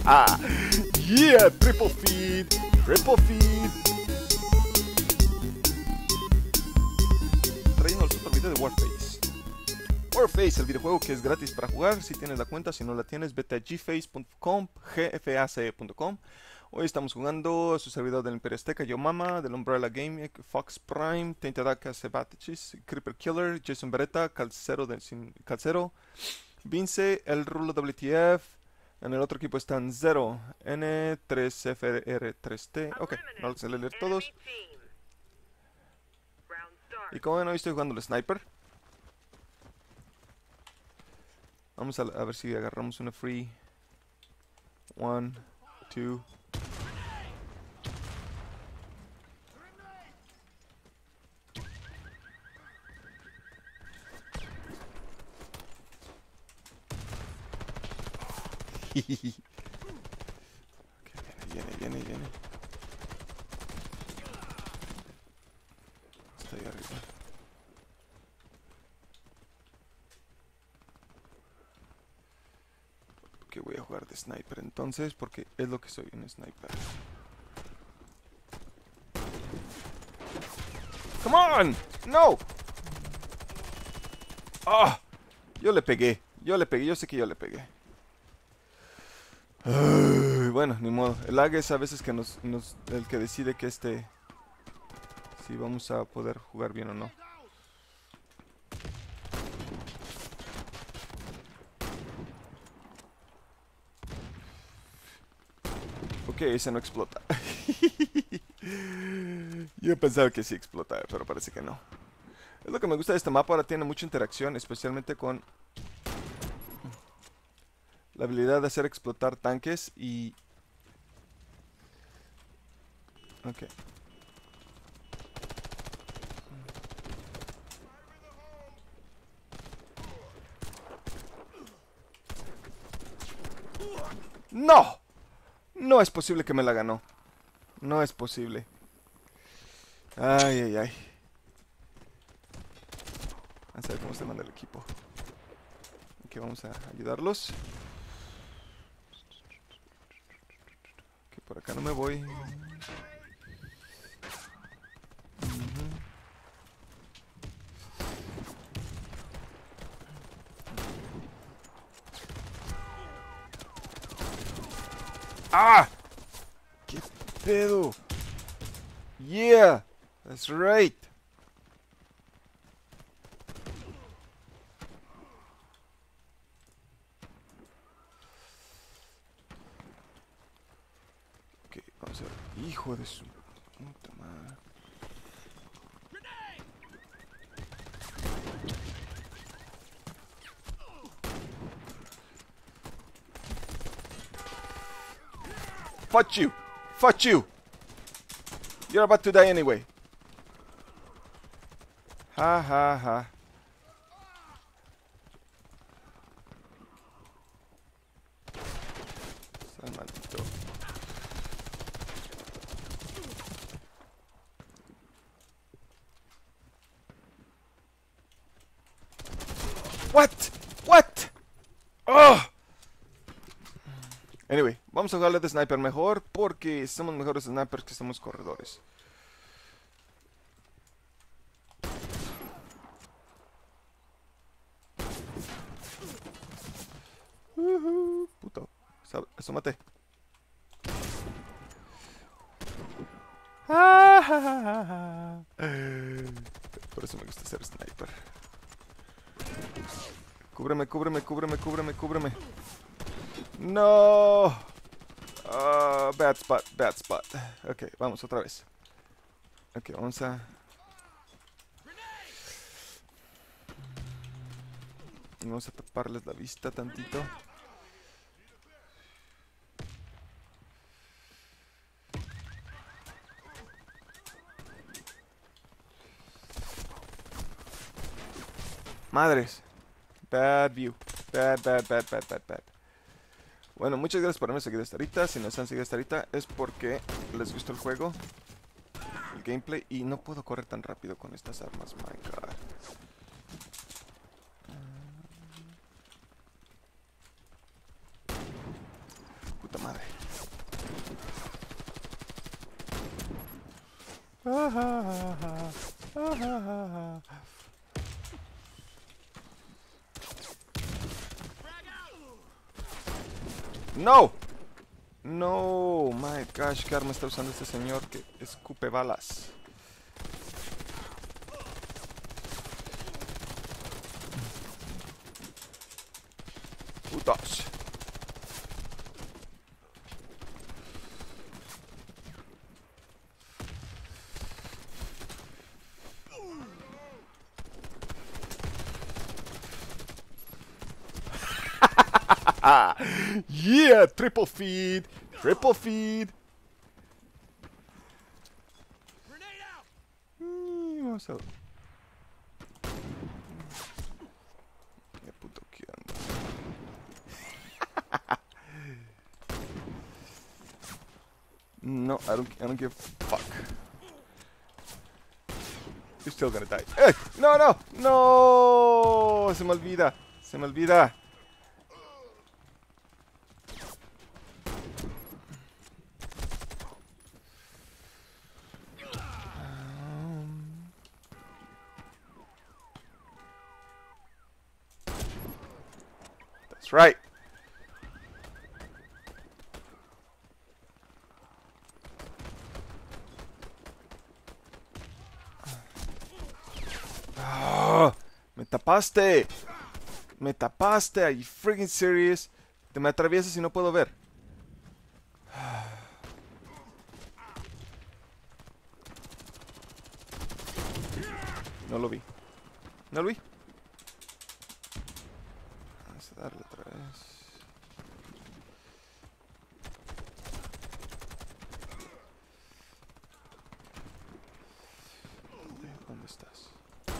Yeah, triple feed. Triple feed. Trayéndonos otro video de Warface. Warface, el videojuego que es gratis para jugar. Si tienes la cuenta, si no la tienes, vete a gface.com, gface.com. Hoy estamos jugando su servidor del Imperio Azteca, Yo Mama, del Umbrella Gaming, Fox Prime, Taintadaka, Sebatichis, Creeper Killer, Jason Beretta, Calcero, Vince, El Rulo WTF. En el otro equipo están 0, N3FR3T. Ok, no los voy a leer todos. Y como ven, hoy estoy jugando el Sniper. Vamos a ver si agarramos una free. 1, 2. Okay, viene. Está ahí arriba. Ok, voy a jugar de sniper entonces, porque es lo que soy, un sniper. Come on, no. Ah, yo le pegué, yo sé que yo le pegué. Bueno, ni modo. El lag es a veces que el que decide que si vamos a poder jugar bien o no. Ok, ese no explota. Yo pensaba que sí explota, pero parece que no. Es lo que me gusta de este mapa, ahora tiene mucha interacción, especialmente con la habilidad de hacer explotar tanques y... Ok. ¡No! No es posible que me la ganó. No es posible. Ay. Vamos a ver cómo se manda el equipo. Aquí vamos a ayudarlos. Que por acá no me voy. ¡Ah! ¡Qué pedo! Yeah, that's right. Ok, vamos a ver. Hijo de su puta madre. Fuck you! Fuck you! You're about to die anyway. Ha. Sal maldito. What? Oh. Anyway, vamos a jugarle de sniper mejor porque somos mejores snipers que somos corredores. Puto. Asómate. Por eso me gusta ser sniper. Cúbreme. No. Bad spot. Ok, vamos otra vez. Ok, vamos a... Vamos a taparles la vista tantito. Madres. Bad view. Bad. Bueno, muchas gracias por haberme seguido hasta ahorita. Si nos han seguido hasta ahorita es porque les gustó el juego, el gameplay. Y no puedo correr tan rápido con estas armas, my god. Puta madre. No. No, my gosh, ¿qué arma está usando este señor que escupe balas? Putos. Yeah, triple feed. Triple feed. Vamos a... Qué puto que ando. No, I don't give a fuck. You're still gonna die. ¡Eh! No, no, no. Se me olvida. Se me olvida. That's right. Oh, me tapaste. Me tapaste. Are you freaking serious? Te me atraviesas y no puedo ver. No lo vi. No lo vi. Vamos a darle otra vez. ¿Dónde estás?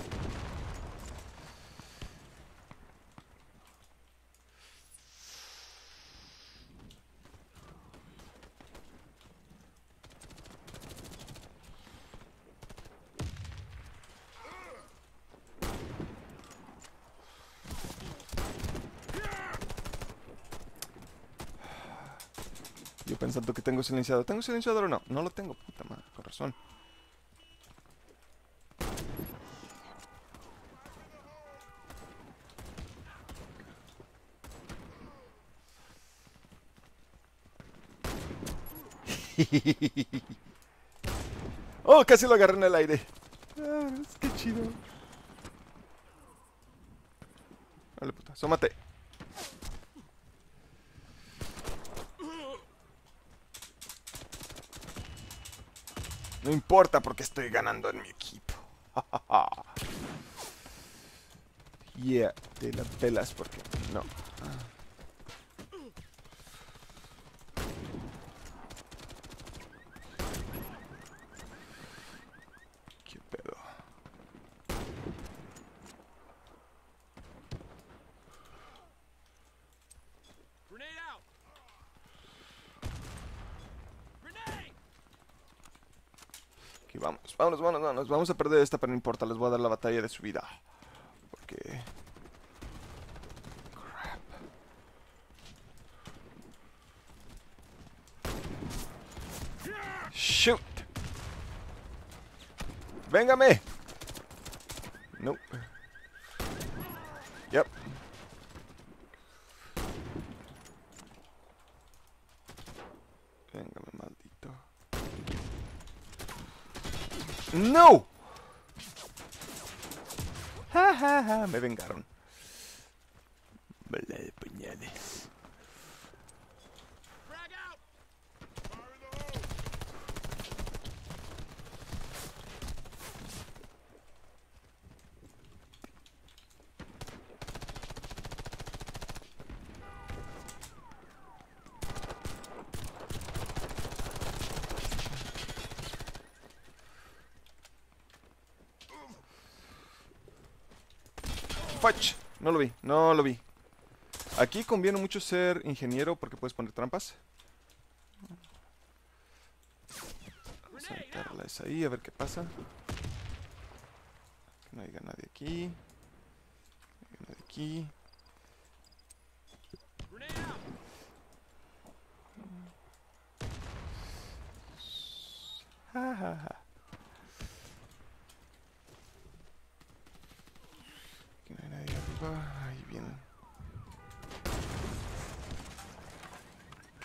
Yo pensando que tengo silenciador. ¿Tengo silenciador o no? No lo tengo, puta madre, con razón. Oh, casi lo agarré en el aire. Ah, qué chido. Vale, puta, asómate. No importa porque estoy ganando en mi equipo. Yeah, te la pelas porque no. ¿Qué pedo? Aquí vamos, vámonos, vámonos, vámonos. Vamos a perder esta, pero no importa. Les voy a dar la batalla de su vida. Porque... Crap. Shoot. Véngame. Nope. Yep. Véngame, maldito. ¡No! Ja, ja, ja. Me vengaron. Bala de puñales. Fudge. No lo vi, no lo vi. Aquí conviene mucho ser ingeniero porque puedes poner trampas. Vamos a meterlas ahí a ver qué pasa. Que no haya nadie aquí. No haya nadie aquí. Ja, ja, ja.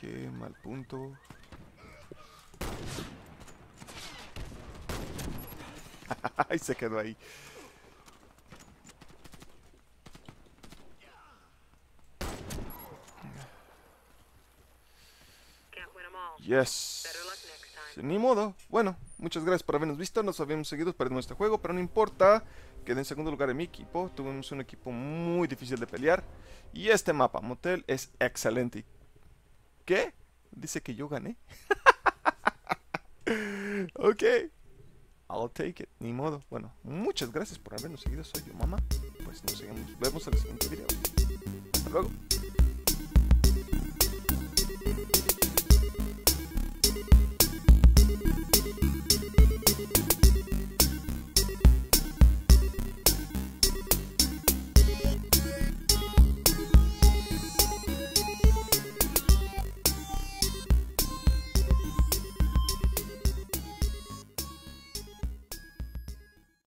Qué mal punto. Ay, se quedó ahí. Yes. Ni modo. Bueno, muchas gracias por habernos visto. Nos habíamos seguido, perdimos este juego, pero no importa. Quedé en segundo lugar en mi equipo. Tuvimos un equipo muy difícil de pelear. Y este mapa, Motel, es excelente. ¿Qué? Dice que yo gané. Ok. I'll take it. Ni modo. Bueno, muchas gracias por habernos seguido. Soy yo, mamá. Pues nos vemos en el siguiente video. Hasta luego.